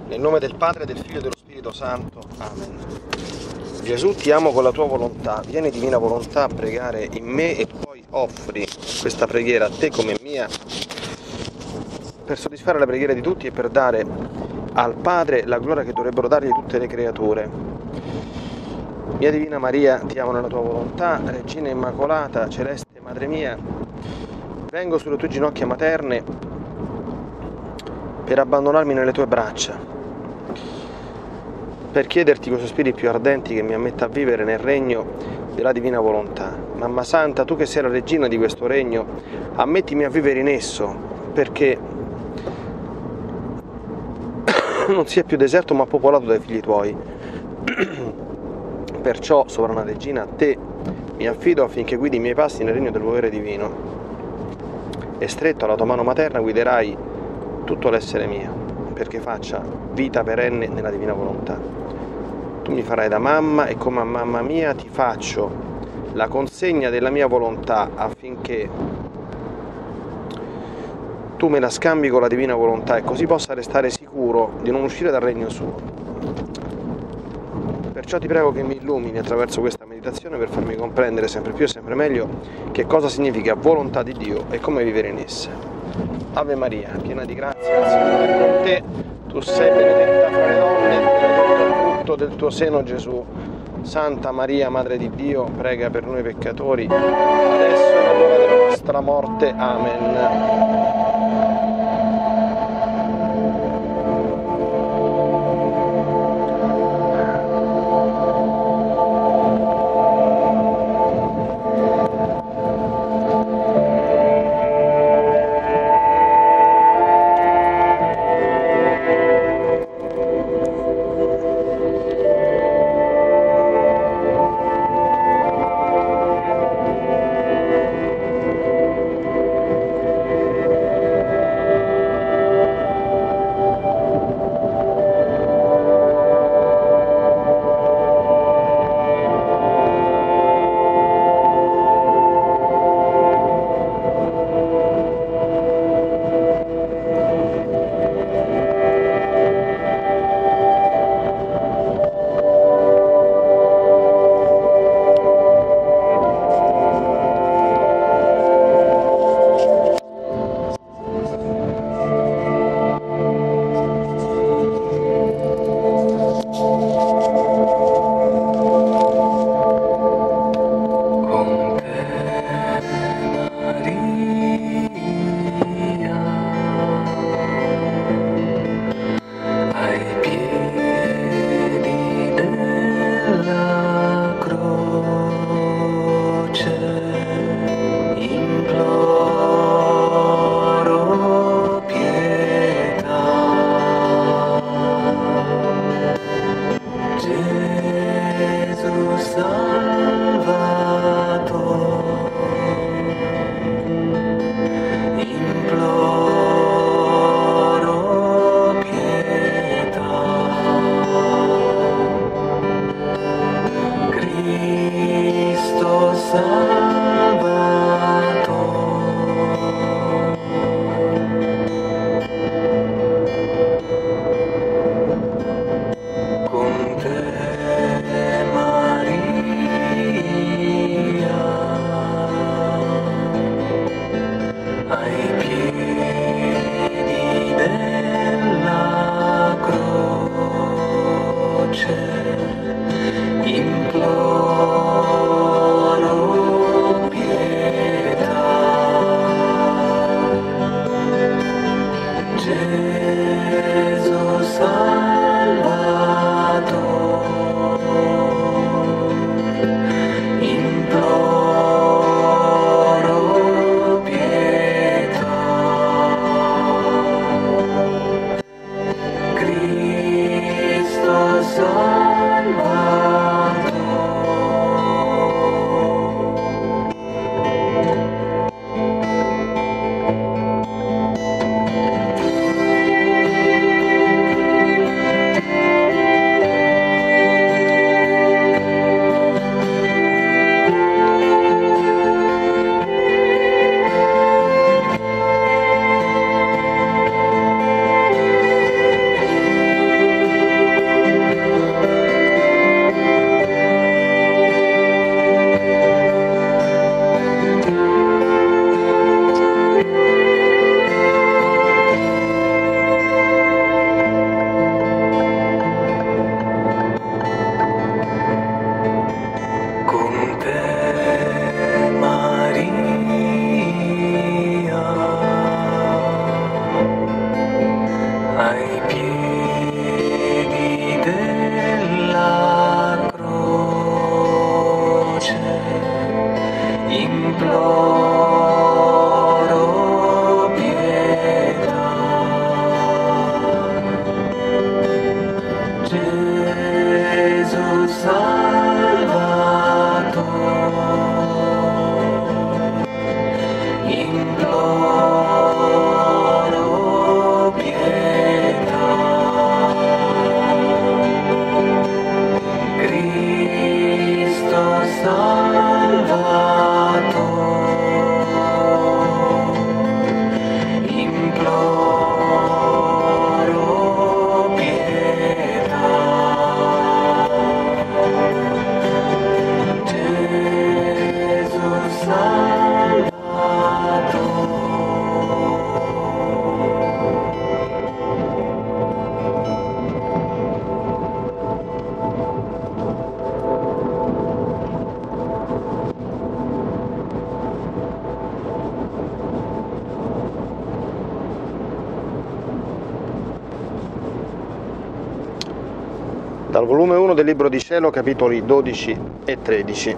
Nel nome del Padre, del Figlio e dello Spirito Santo. Amen. Gesù, ti amo con la tua volontà. Vieni, divina volontà, a pregare in me e poi offri questa preghiera a te come mia per soddisfare la preghiera di tutti e per dare al Padre la gloria che dovrebbero dargli tutte le creature. Mia Divina Maria, ti amo nella tua volontà. Regina Immacolata, Celeste Madre mia, vengo sulle tue ginocchia materne per abbandonarmi nelle tue braccia, per chiederti con i sospiri più ardenti che mi ammetta a vivere nel regno della divina volontà. Mamma Santa, tu che sei la regina di questo regno, ammettimi a vivere in esso, perché non sia più deserto ma popolato dai figli tuoi. Perciò, sovrana regina, a te mi affido affinché guidi i miei passi nel regno del volere divino, e stretto alla tua mano materna guiderai tutto l'essere mio, perché faccia vita perenne nella divina volontà. Tu mi farai da mamma e come a mamma mia ti faccio la consegna della mia volontà affinché tu me la scambi con la divina volontà e così possa restare sicuro di non uscire dal regno suo. Perciò ti prego che mi illumini attraverso questa meditazione per farmi comprendere sempre più e sempre meglio che cosa significa volontà di Dio e come vivere in essa. Ave Maria, piena di grazia, il Signore è con te, tu sei benedetta fra le donne, benedetto il frutto del tuo seno Gesù. Santa Maria, Madre di Dio, prega per noi peccatori, adesso è l'ora della nostra morte. Amen. Dal volume 1 del Libro di Cielo, capitoli 12 e 13.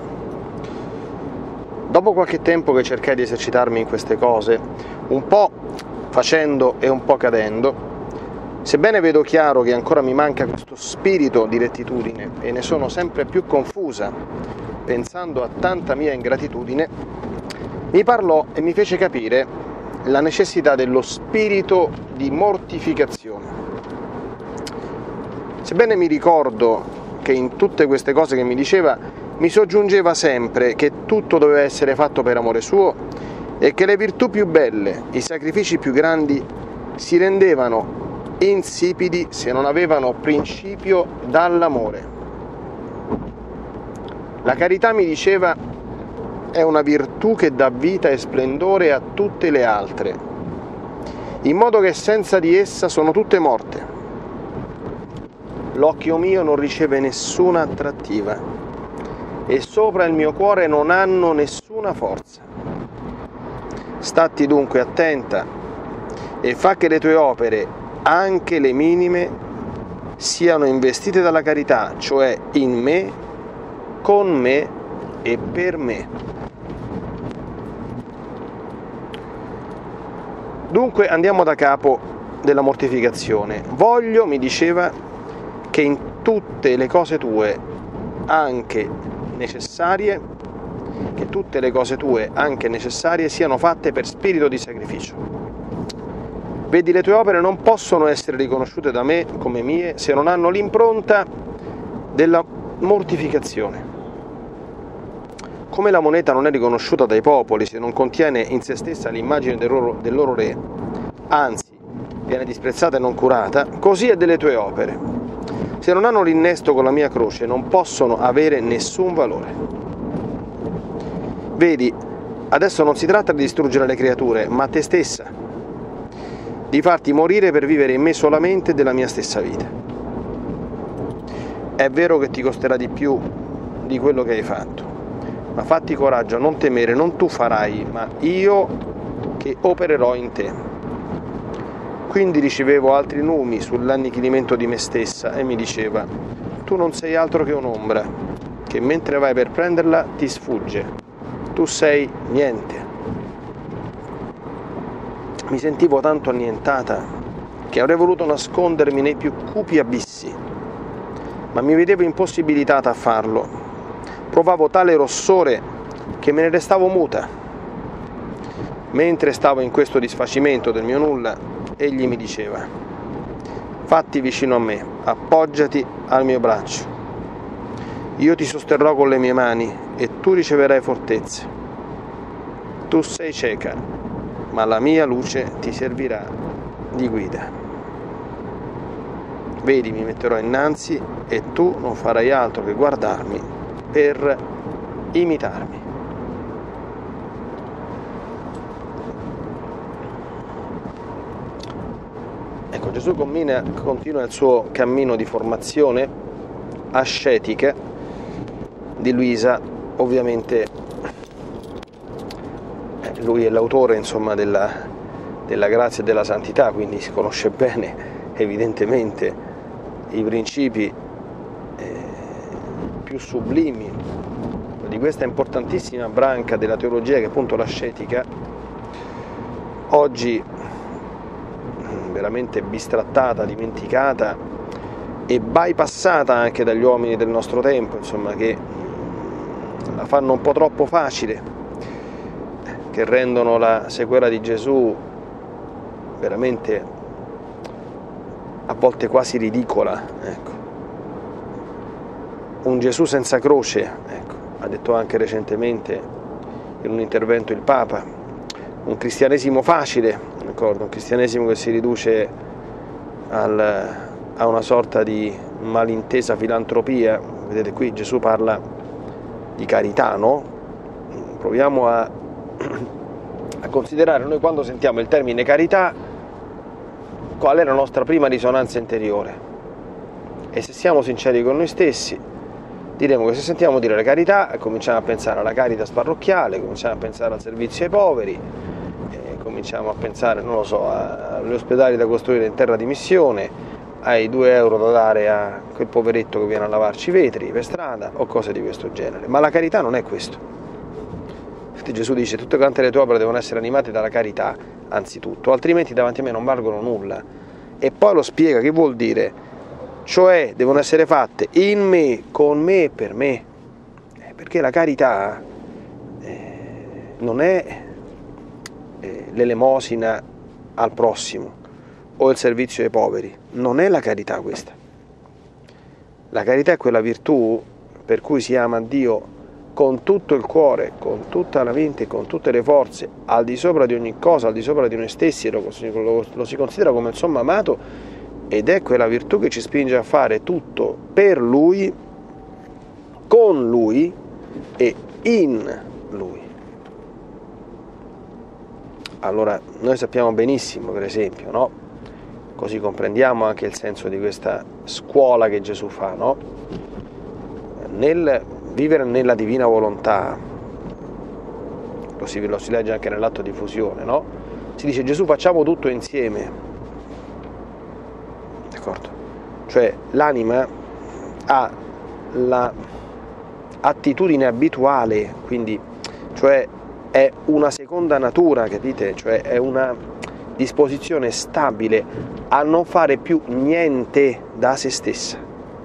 Dopo qualche tempo che cercai di esercitarmi in queste cose, un po' facendo e un po' cadendo, sebbene vedo chiaro che ancora mi manca questo spirito di rettitudine e ne sono sempre più confusa, pensando a tanta mia ingratitudine, mi parlò e mi fece capire la necessità dello spirito di mortificazione. Sebbene mi ricordo che in tutte queste cose che mi diceva mi soggiungeva sempre che tutto doveva essere fatto per amore suo e che le virtù più belle, i sacrifici più grandi si rendevano insipidi se non avevano principio dall'amore. La carità, mi diceva, è una virtù che dà vita e splendore a tutte le altre, in modo che senza di essa sono tutte morte. L'occhio mio non riceve nessuna attrattiva e sopra il mio cuore non hanno nessuna forza. Statti dunque attenta e fa che le tue opere, anche le minime, siano investite dalla carità, cioè in me, con me e per me. Dunque andiamo da capo della mortificazione. Voglio, mi diceva, che in tutte le cose tue, anche necessarie, siano fatte per spirito di sacrificio. Vedi, le tue opere non possono essere riconosciute da me come mie se non hanno l'impronta della mortificazione. Come la moneta non è riconosciuta dai popoli se non contiene in se stessa l'immagine del loro re, anzi viene disprezzata e non curata, così è delle tue opere. Se non hanno l'innesto con la mia croce, non possono avere nessun valore. Vedi, adesso non si tratta di distruggere le creature, ma te stessa, di farti morire per vivere in me solamente della mia stessa vita. È vero che ti costerà di più di quello che hai fatto, ma fatti coraggio, non temere, non tu farai, ma io che opererò in te. Quindi ricevevo altri numi sull'annichilimento di me stessa e mi diceva: tu non sei altro che un'ombra, che mentre vai per prenderla ti sfugge. Tu sei niente. Mi sentivo tanto annientata che avrei voluto nascondermi nei più cupi abissi, ma mi vedevo impossibilitata a farlo. Provavo tale rossore che me ne restavo muta. Mentre stavo in questo disfacimento del mio nulla, egli mi diceva: fatti vicino a me, appoggiati al mio braccio. Io ti sosterrò con le mie mani e tu riceverai fortezze. Tu sei cieca, ma la mia luce ti servirà di guida. Vedi, mi metterò innanzi e tu non farai altro che guardarmi per imitarmi. Ecco, Gesù continua il suo cammino di formazione ascetica di Luisa. Ovviamente lui è l'autore, insomma, della grazia e della santità, quindi si conosce bene evidentemente i principi più sublimi di questa importantissima branca della teologia che è appunto l'ascetica, oggi veramente bistrattata, dimenticata e bypassata anche dagli uomini del nostro tempo, insomma, che la fanno un po' troppo facile, che rendono la sequela di Gesù veramente a volte quasi ridicola. Ecco. Un Gesù senza croce, ecco, ha detto anche recentemente in un intervento il Papa. Un cristianesimo facile, d'accordo? Un cristianesimo che si riduce a una sorta di malintesa filantropia. Vedete, qui Gesù parla di carità, no? Proviamo a considerare noi, quando sentiamo il termine carità, qual è la nostra prima risonanza interiore. E se siamo sinceri con noi stessi, diremo che se sentiamo dire la carità, cominciamo a pensare alla Caritas parrocchiale, cominciamo a pensare al servizio ai poveri, cominciamo a pensare, non lo so, agli ospedali da costruire in terra di missione, hai 2 euro da dare a quel poveretto che viene a lavarci i vetri per strada o cose di questo genere. Ma la carità non è questo. Infatti Gesù dice: tutte quante le tue opere devono essere animate dalla carità, anzitutto, altrimenti davanti a me non valgono nulla. E poi lo spiega che vuol dire, cioè devono essere fatte in me, con me e per me, perché la carità non è l'elemosina al prossimo o il servizio ai poveri, non è la carità questa. La carità è quella virtù per cui si ama Dio con tutto il cuore, con tutta la mente, con tutte le forze, al di sopra di ogni cosa, al di sopra di noi stessi, lo si considera come il sommo amato, ed è quella virtù che ci spinge a fare tutto per Lui, con Lui e in Lui. Allora, noi sappiamo benissimo, per esempio, no? Così comprendiamo anche il senso di questa scuola che Gesù fa, no? Nel vivere nella divina volontà, lo si legge anche nell'atto di fusione, no? Si dice: Gesù, facciamo tutto insieme, d'accordo? Cioè l'anima ha la attitudine abituale, quindi, cioè è una seconda natura, capite? Cioè è una disposizione stabile a non fare più niente da se stessa.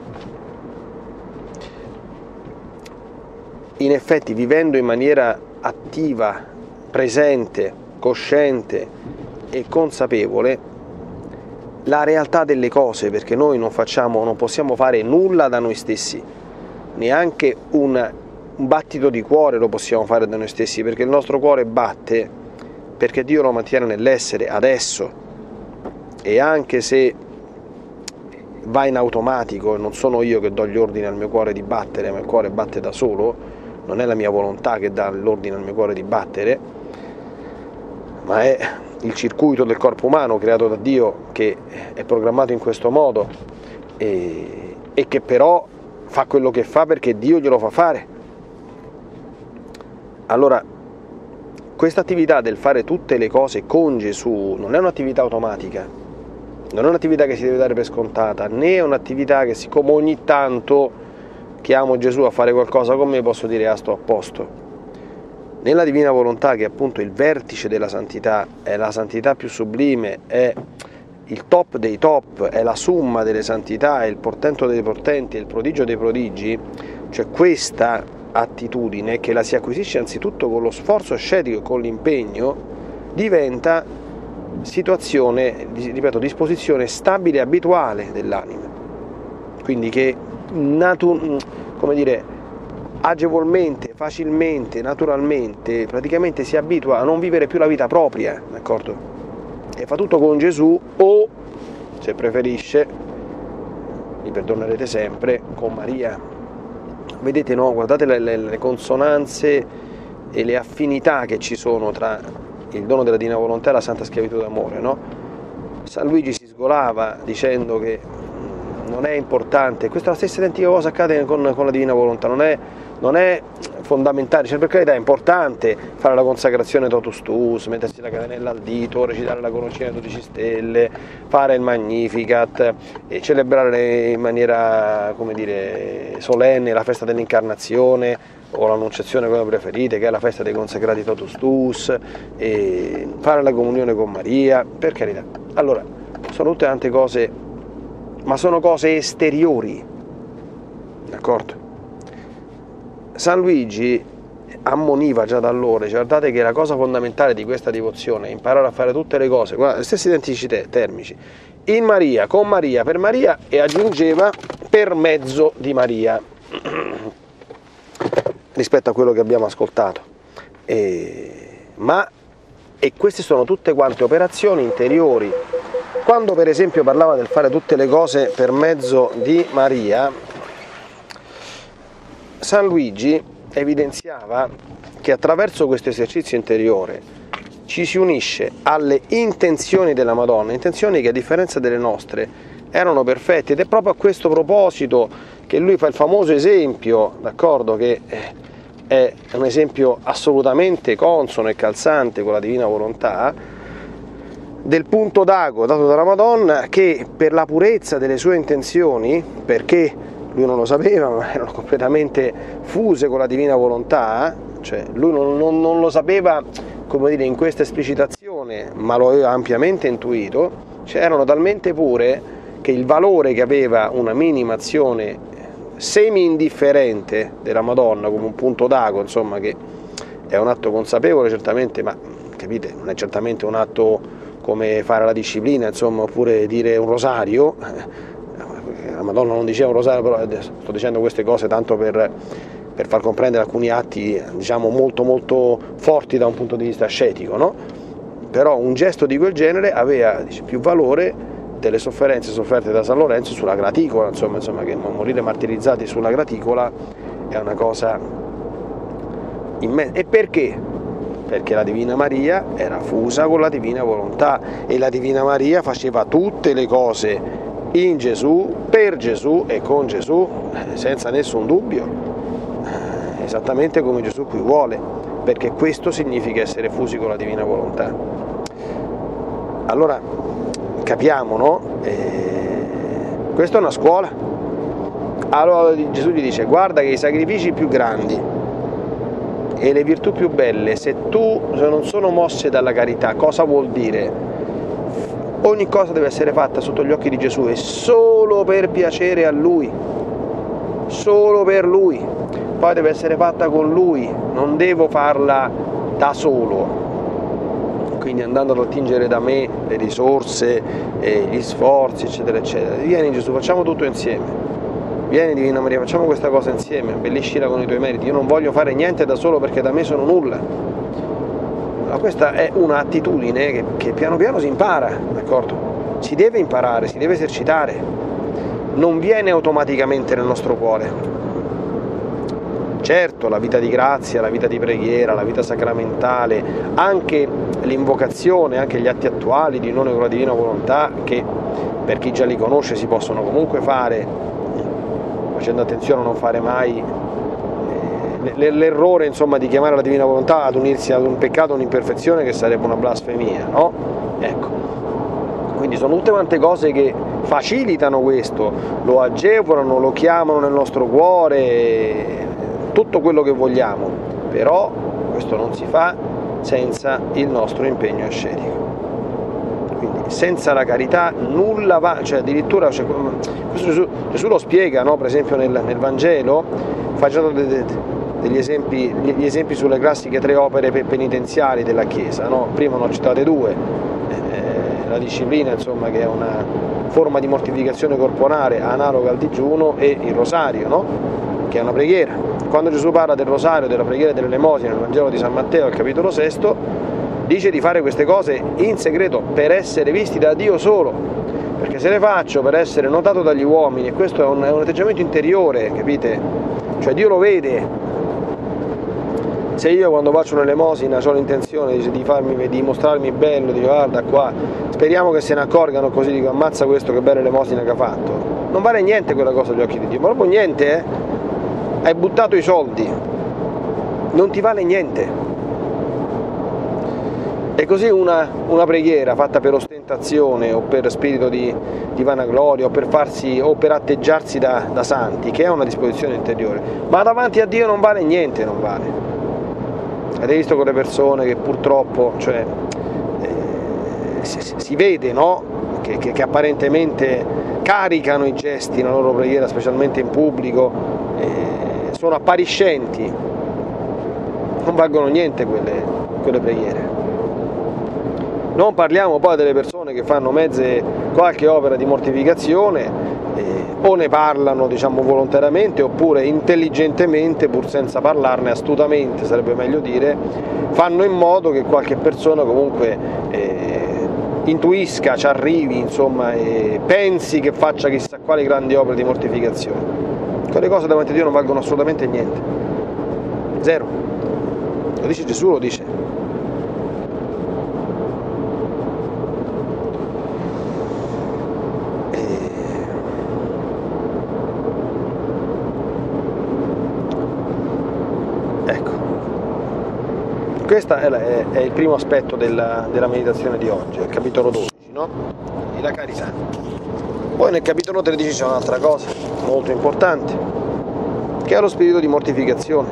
In effetti, vivendo in maniera attiva, presente, cosciente e consapevole, la realtà delle cose, perché noi non possiamo fare nulla da noi stessi, neanche un battito di cuore lo possiamo fare da noi stessi, perché il nostro cuore batte perché Dio lo mantiene nell'essere adesso, e anche se va in automatico, e non sono io che do gli ordini al mio cuore di battere, ma il cuore batte da solo, non è la mia volontà che dà l'ordine al mio cuore di battere, ma è il circuito del corpo umano creato da Dio che è programmato in questo modo e che però fa quello che fa perché Dio glielo fa fare. Allora, questa attività del fare tutte le cose con Gesù non è un'attività automatica, non è un'attività che si deve dare per scontata, né è un'attività che, siccome ogni tanto chiamo Gesù a fare qualcosa con me, posso dire: ah, sto a posto. Nella divina volontà, che è appunto il vertice della santità, è la santità più sublime, è il top dei top, è la summa delle santità, è il portento dei portenti, è il prodigio dei prodigi, cioè questa attitudine, che la si acquisisce anzitutto con lo sforzo ascetico e con l'impegno, diventa situazione, ripeto, disposizione stabile e abituale dell'anima, quindi che agevolmente, facilmente, naturalmente, praticamente si abitua a non vivere più la vita propria, d'accordo? E fa tutto con Gesù, o, se preferisce, mi perdonerete sempre, con Maria. Vedete, no? Guardate le consonanze e le affinità che ci sono tra il dono della divina volontà e la santa schiavitù d'amore, no? San Luigi si sgolava dicendo che non è importante, questa è la stessa identica cosa accade con la divina volontà, non è fondamentale, cioè per carità è importante fare la consacrazione totus tuus, mettersi la catenella al dito, recitare la coroncina di 12 stelle, fare il Magnificat e celebrare in maniera, solenne la festa dell'incarnazione o l'annunciazione, come preferite, che è la festa dei consacrati totus tuus, e fare la comunione con Maria, per carità. Allora, sono tutte tante cose, ma sono cose esteriori, d'accordo? San Luigi ammoniva già da allora, guardate che la cosa fondamentale di questa devozione è imparare a fare tutte le cose, guarda, le stesse identici termici, in Maria, con Maria, per Maria, e aggiungeva per mezzo di Maria, rispetto a quello che abbiamo ascoltato. E queste sono tutte quante operazioni interiori. Quando per esempio parlava del fare tutte le cose per mezzo di Maria, San Luigi evidenziava che attraverso questo esercizio interiore ci si unisce alle intenzioni della Madonna, intenzioni che a differenza delle nostre erano perfette, ed è proprio a questo proposito che lui fa il famoso esempio, d'accordo, che è un esempio assolutamente consono e calzante con la divina volontà, del punto d'ago dato dalla Madonna, che per la purezza delle sue intenzioni, perché lui non lo sapeva, ma erano completamente fuse con la divina volontà, cioè lui non lo sapeva, come dire, in questa esplicitazione, ma lo aveva ampiamente intuito, cioè erano talmente pure che il valore che aveva una minima azione semi-indifferente della Madonna, come un punto d'ago, insomma, che è un atto consapevole certamente, ma capite, non è certamente un atto come fare la disciplina, insomma, oppure dire un rosario. La Madonna non diceva un rosario, però sto dicendo queste cose tanto per far comprendere alcuni atti, diciamo, molto molto forti da un punto di vista ascetico, no? Però un gesto di quel genere aveva, dice, più valore delle sofferenze sofferte da San Lorenzo sulla graticola, insomma che morire martirizzati sulla graticola è una cosa immensa. E perché? Perché la Divina Maria era fusa con la Divina Volontà e la Divina Maria faceva tutte le cose in Gesù, per Gesù e con Gesù, senza nessun dubbio, esattamente come Gesù qui vuole, perché questo significa essere fusi con la Divina Volontà. Allora capiamo, no? Questa è una scuola. Allora Gesù gli dice: guarda che i sacrifici più grandi e le virtù più belle, se non sono mosse dalla carità, cosa vuol dire? Ogni cosa deve essere fatta sotto gli occhi di Gesù e solo per piacere a Lui, solo per Lui, poi deve essere fatta con Lui, non devo farla da solo, quindi andando ad attingere da me le risorse, gli sforzi, eccetera eccetera. Vieni Gesù, facciamo tutto insieme. Vieni Divina Maria, facciamo questa cosa insieme, abbelliscila con i tuoi meriti. Io non voglio fare niente da solo perché da me sono nulla. Ma questa è un'attitudine che piano piano si impara, d'accordo? Si deve imparare, si deve esercitare. Non viene automaticamente nel nostro cuore. Certo, la vita di grazia, la vita di preghiera, la vita sacramentale, anche l'invocazione, anche gli atti attuali di unione con la Divina Volontà, che per chi già li conosce si possono comunque fare, facendo attenzione a non fare mai l'errore, insomma, di chiamare la Divina Volontà ad unirsi ad un peccato, un'imperfezione, che sarebbe una blasfemia, no? Ecco, quindi sono tutte quante cose che facilitano questo, lo agevolano, lo chiamano nel nostro cuore, tutto quello che vogliamo, però questo non si fa senza il nostro impegno ascetico. Quindi senza la carità nulla va, cioè addirittura, questo Gesù lo spiega, no? Per esempio nel Vangelo, facendo degli esempi, gli esempi sulle classiche 3 opere penitenziali della Chiesa, no? Prima ne ho citate 2, la disciplina, insomma, che è una forma di mortificazione corporale analoga al digiuno, e il rosario, no? Che è una preghiera. Quando Gesù parla del rosario, della preghiera delle elemosine nel Vangelo di San Matteo, al capitolo 6, dice di fare queste cose in segreto per essere visti da Dio solo, perché se le faccio per essere notato dagli uomini, e questo è un atteggiamento interiore, capite? Cioè Dio lo vede. Se io quando faccio un'elemosina ho l'intenzione di mostrarmi bello, dico guarda qua, speriamo che se ne accorgano, così dico ammazza questo, che bella elemosina che ha fatto, non vale niente quella cosa agli occhi di Dio, ma proprio niente, hai buttato i soldi, non ti vale niente. E così una preghiera fatta per ostentazione o per spirito di vanagloria o per atteggiarsi da santi, che è una disposizione interiore, ma davanti a Dio non vale niente, non vale. Avete visto quelle persone che purtroppo, cioè, si vede, no? Che apparentemente caricano i gesti nella loro preghiera, specialmente in pubblico, sono appariscenti, non valgono niente quelle preghiere. Non parliamo poi delle persone che fanno qualche opera di mortificazione, o ne parlano, diciamo, volontariamente, oppure intelligentemente, pur senza parlarne, astutamente sarebbe meglio dire, fanno in modo che qualche persona comunque intuisca, ci arrivi, insomma, e pensi che faccia chissà quali grandi opere di mortificazione. Quelle cose davanti a Dio non valgono assolutamente niente, zero. Lo dice Gesù, lo dice. Questo è il primo aspetto della meditazione di oggi, il capitolo 12, no? E la carità. Poi nel capitolo 13 c'è un'altra cosa molto importante, che è lo spirito di mortificazione.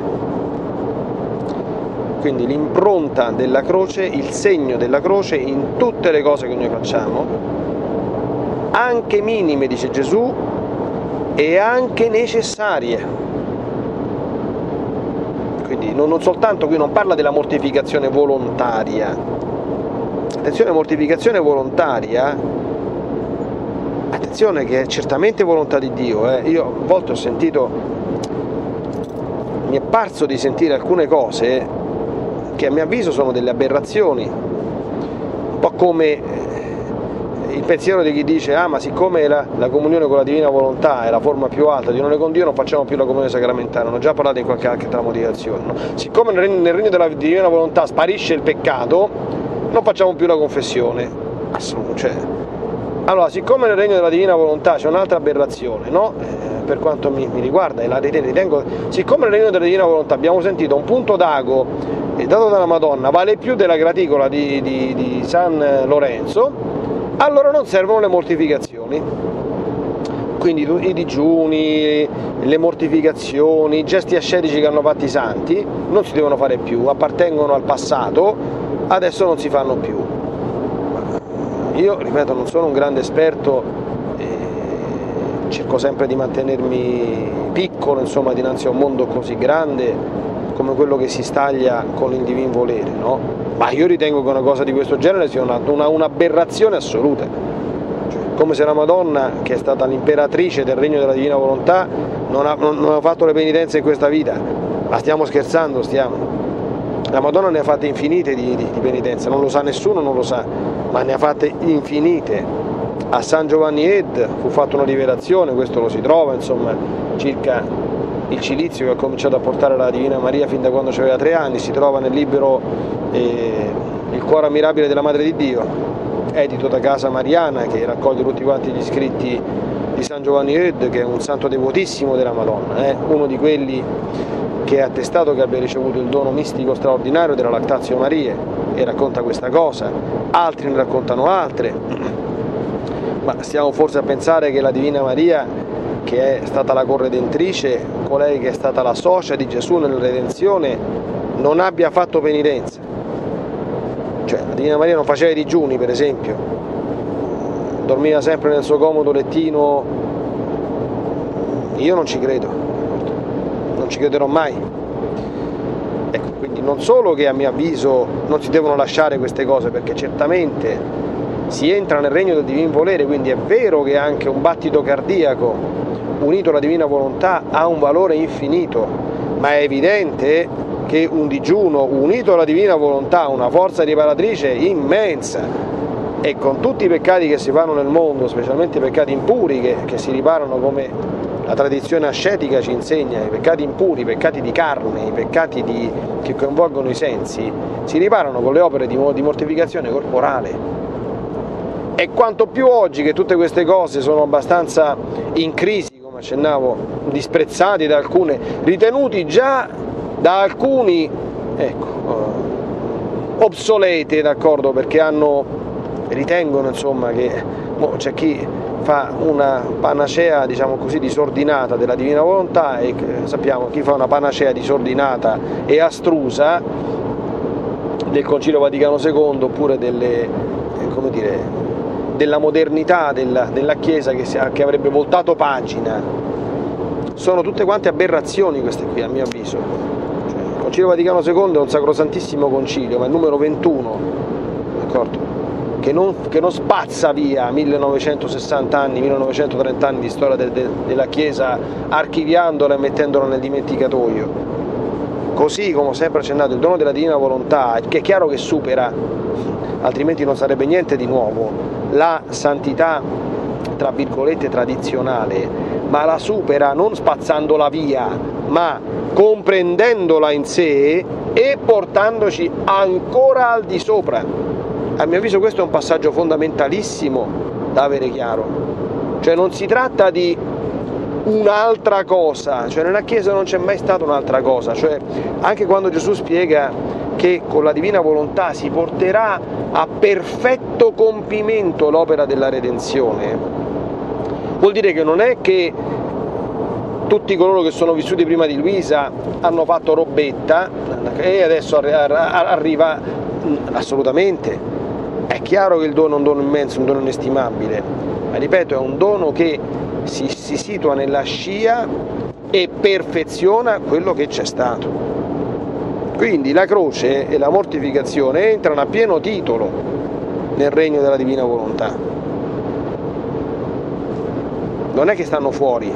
Quindi l'impronta della croce, il segno della croce in tutte le cose che noi facciamo, anche minime, dice Gesù, e anche necessarie. Quindi non soltanto, qui non parla della mortificazione volontaria. Attenzione, mortificazione volontaria, attenzione che è certamente volontà di Dio. Io a volte mi è parso di sentire alcune cose che a mio avviso sono delle aberrazioni, un po' come il pensiero di chi dice ma siccome la comunione con la divina volontà è la forma più alta di unione con Dio, non facciamo più la comunione sacramentale. Non ho già parlato in qualche altra motivazione, no? Siccome nel regno della divina volontà sparisce il peccato, non facciamo più la confessione. Allora, siccome nel regno della divina volontà c'è un'altra aberrazione, no? Per quanto mi riguarda, e la ritengo, siccome nel regno della divina volontà abbiamo sentito un punto d'ago dato dalla Madonna vale più della graticola di San Lorenzo, allora non servono le mortificazioni. Quindi i digiuni, le mortificazioni, i gesti ascetici che hanno fatto i santi non si devono fare più, appartengono al passato, adesso non si fanno più. Io, ripeto, non sono un grande esperto, cerco sempre di mantenermi piccolo, insomma, dinanzi a un mondo così grande come quello che si staglia con il divin volere, no? Ma io ritengo che una cosa di questo genere sia un'aberrazione assoluta, cioè, come se la Madonna, che è stata l'imperatrice del regno della divina volontà, non ha fatto le penitenze in questa vita. Ma stiamo scherzando, La Madonna ne ha fatte infinite di penitenze, non lo sa nessuno, non lo sa, ma ne ha fatte infinite. A San Giovanni Ed fu fatta una rivelazione, questo lo si trova, insomma, circa il cilizio che ha cominciato a portare la Divina Maria fin da quando aveva 3 anni, si trova nel libro Il cuore ammirabile della Madre di Dio, edito da Casa Mariana, che raccoglie tutti quanti gli scritti di San Giovanni Ed, che è un santo devotissimo della Madonna, uno di quelli che ha attestato che abbia ricevuto il dono mistico straordinario della Lactatio Mariae, e racconta questa cosa. Altri ne raccontano altre, ma stiamo forse a pensare che la Divina Maria, che è stata la corredentrice, colei che è stata la socia di Gesù nella redenzione, non abbia fatto penitenza. Cioè, la Divina Maria non faceva i digiuni, per esempio, dormiva sempre nel suo comodo lettino. Io non ci credo, non ci crederò mai. Ecco, quindi non solo che a mio avviso non si devono lasciare queste cose, perché certamente si entra nel regno del divin volere, quindi è vero che anche un battito cardiaco unito alla divina volontà ha un valore infinito, ma è evidente che un digiuno unito alla divina volontà ha una forza riparatrice immensa, e con tutti i peccati che si fanno nel mondo, specialmente i peccati impuri che si riparano, come la tradizione ascetica ci insegna, i peccati impuri, i peccati di carne, i peccati che coinvolgono i sensi, si riparano con le opere di mortificazione corporale. E quanto più oggi che tutte queste cose sono abbastanza in crisi, come accennavo, disprezzati da alcune, ritenuti già da alcuni, obsolete, d'accordo, perché ritengono, insomma, che c'è chi fa una panacea, diciamo così, disordinata della divina volontà, e sappiamo chi fa una panacea disordinata e astrusa del Concilio Vaticano II, oppure della modernità della Chiesa che avrebbe voltato pagina. Sono tutte quante aberrazioni queste qui, a mio avviso. Il Concilio Vaticano II è un sacrosantissimo concilio, ma è il numero 21, d'accordo? Che non spazza via 1960 anni, 1930 anni di storia della Chiesa, archiviandola e mettendola nel dimenticatoio. Così, come ho sempre accennato, il dono della divina volontà, che è chiaro che supera, altrimenti non sarebbe niente di nuovo, la santità, tra virgolette, tradizionale, ma la supera non spazzandola via, ma comprendendola in sé e portandoci ancora al di sopra. A mio avviso questo è un passaggio fondamentalissimo da avere chiaro. Cioè non si tratta di un'altra cosa, cioè nella Chiesa non c'è mai stata un'altra cosa, cioè anche quando Gesù spiega che con la divina volontà si porterà a perfetto compimento l'opera della redenzione, vuol dire che non è che tutti coloro che sono vissuti prima di Luisa hanno fatto robetta e adesso arriva. Assolutamente, è chiaro che il dono è un dono immenso, un dono inestimabile, ma ripeto, è un dono che si situa nella scia e perfeziona quello che c'è stato. Quindi la croce e la mortificazione entrano a pieno titolo nel regno della divina volontà, non è che stanno fuori.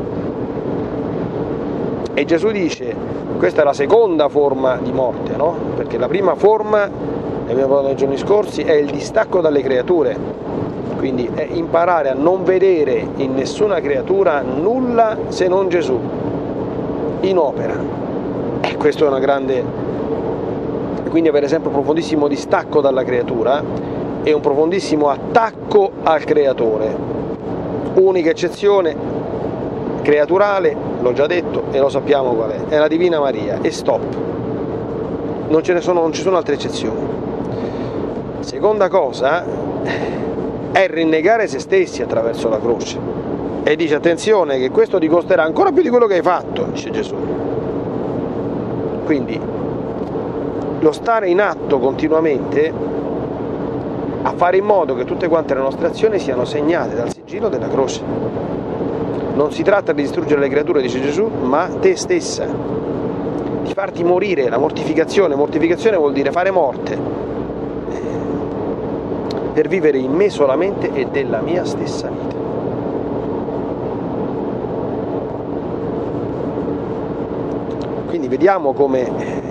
E Gesù dice, questa è la seconda forma di morte, no? Perché la prima forma, ne abbiamo parlato nei giorni scorsi, è il distacco dalle creature, quindi è imparare a non vedere in nessuna creatura nulla se non Gesù in opera. E questo è una grande, quindi per esempio un profondissimo distacco dalla creatura e un profondissimo attacco al creatore. Unica eccezione creaturale, l'ho già detto e lo sappiamo qual è la Divina Maria, e stop, non ci sono altre eccezioni. Seconda cosa è rinnegare se stessi attraverso la croce, e dice attenzione che questo ti costerà ancora più di quello che hai fatto, dice Gesù. Quindi lo stare in atto continuamente a fare in modo che tutte quante le nostre azioni siano segnate dal sigillo della croce. Non si tratta di distruggere le creature, dice Gesù, ma te stessa, di farti morire. La mortificazione vuol dire fare morte, per vivere in me solamente e della mia stessa vita. Quindi vediamo come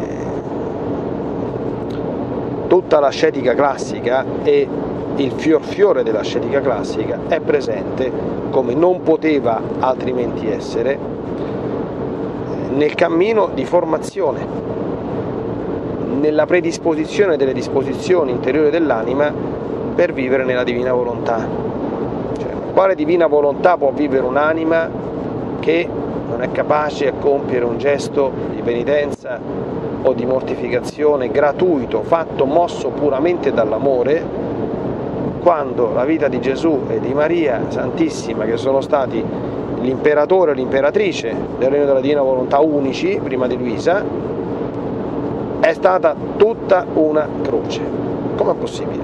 tutta l'ascetica classica e il fiore dell'ascetica classica è presente, come non poteva altrimenti essere, nel cammino di formazione, nella predisposizione delle disposizioni interiori dell'anima per vivere nella divina volontà. Cioè, quale divina volontà può vivere un'anima che non è capace a compiere un gesto di penitenza o di mortificazione gratuito, fatto, mosso puramente dall'amore, quando la vita di Gesù e di Maria Santissima, che sono stati l'imperatore e l'imperatrice del regno della divina volontà unici prima di Luisa, è stata tutta una croce. Com'è possibile?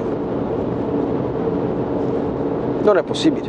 Non è possibile.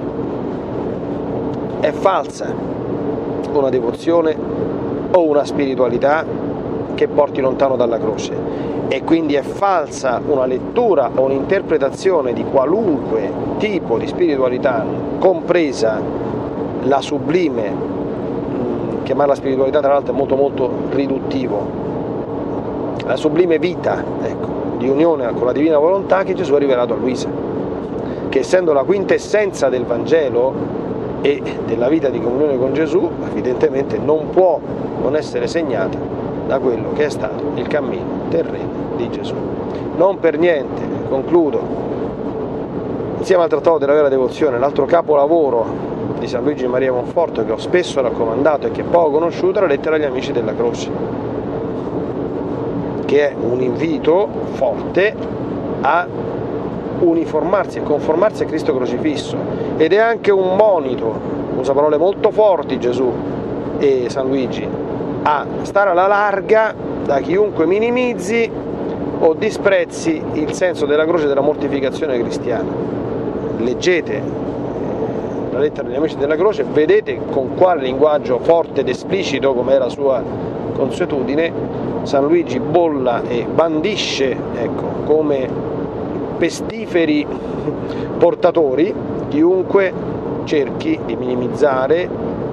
È falsa una devozione o una spiritualità che porti lontano dalla croce, e quindi è falsa una lettura o un'interpretazione di qualunque tipo di spiritualità, compresa la sublime, chiamarla spiritualità tra l'altro è molto molto riduttivo, la sublime vita, ecco, di unione con la divina volontà che Gesù ha rivelato a Luisa, che essendo la quintessenza del Vangelo e della vita di comunione con Gesù, evidentemente non può non essere segnata da quello che è stato il cammino terreno di Gesù. Non per niente, concludo, insieme al Trattato della vera devozione, l'altro capolavoro di San Luigi Maria Monforto, che ho spesso raccomandato e che è poco conosciuto, è la lettera agli amici della croce, che è un invito forte a uniformarsi e conformarsi a Cristo crocifisso, ed è anche un monito, usa parole molto forti Gesù e San Luigi, a stare alla larga da chiunque minimizzi o disprezzi il senso della croce e della mortificazione cristiana. Leggete la lettera degli amici della croce, vedete con quale linguaggio forte ed esplicito, come è la sua consuetudine, San Luigi bolla e bandisce, ecco, come pestiferi portatori chiunque cerchi di minimizzare,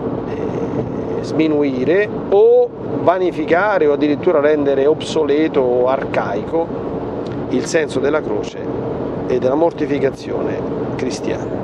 sminuire o vanificare o addirittura rendere obsoleto o arcaico il senso della croce e della mortificazione cristiana.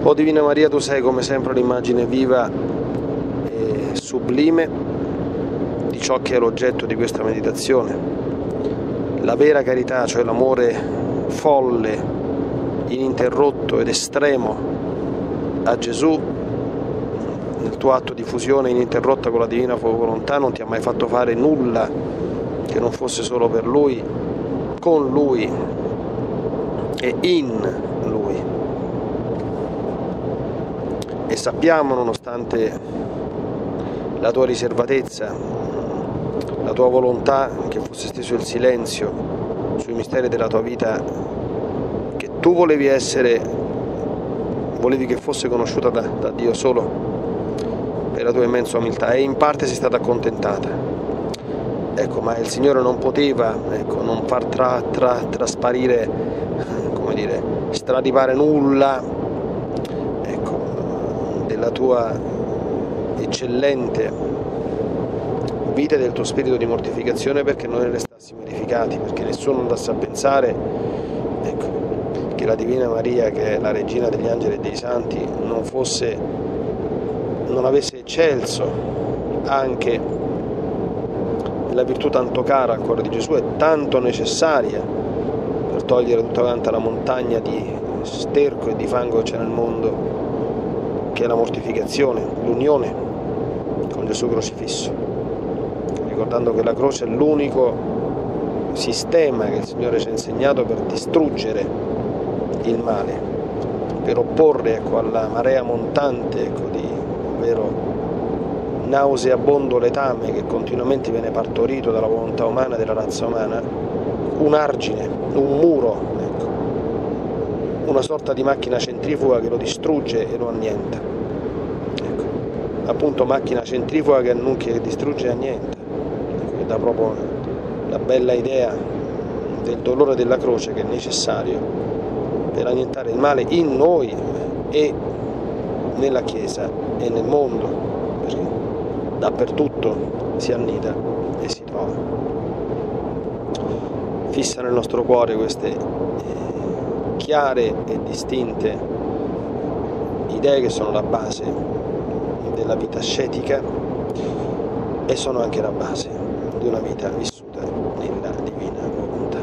O Divina Maria, tu sei come sempre l'immagine viva e sublime di ciò che è l'oggetto di questa meditazione. La vera carità, cioè l'amore folle, ininterrotto ed estremo a Gesù, nel tuo atto di fusione ininterrotta con la divina volontà, non ti ha mai fatto fare nulla che non fosse solo per Lui, con Lui e in Lui. E sappiamo, nonostante la tua riservatezza, la tua volontà che fosse steso il silenzio sui misteri della tua vita, che tu volevi che fosse conosciuta da Dio solo per la tua immensa umiltà, e in parte sei stata accontentata. Ecco, ma il Signore non poteva, non far trasparire, come dire, stradivare nulla, della tua eccellente vita e del tuo spirito di mortificazione, perché noi ne restassimo edificati, perché nessuno andasse a pensare che la Divina Maria, che è la regina degli angeli e dei santi, non avesse eccelso anche nella virtù tanto cara al cuore di Gesù e tanto necessaria per togliere tutta quanta la montagna di sterco e di fango che c'è nel mondo, che è la mortificazione, l'unione con Gesù crocifisso, ricordando che la croce è l'unico sistema che il Signore ci ha insegnato per distruggere il male, per opporre alla marea montante di un vero nauseabondo letame che continuamente viene partorito dalla volontà umana e della razza umana, un argine, un muro, una sorta di macchina centrifuga che lo distrugge e lo annienta. Appunto, macchina centrifuga che distrugge e annienta, che dà proprio la bella idea del dolore della croce, che è necessario per annientare il male in noi e nella Chiesa e nel mondo, perché dappertutto si annida e si trova. Fissa nel nostro cuore queste chiare e distinte idee che sono la base della vita ascetica e sono anche la base di una vita vissuta nella divina volontà.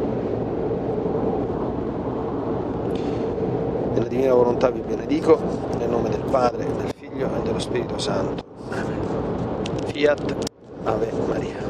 Nella divina volontà vi benedico, nel nome del Padre, del Figlio e dello Spirito Santo. Amen. Fiat Ave Maria.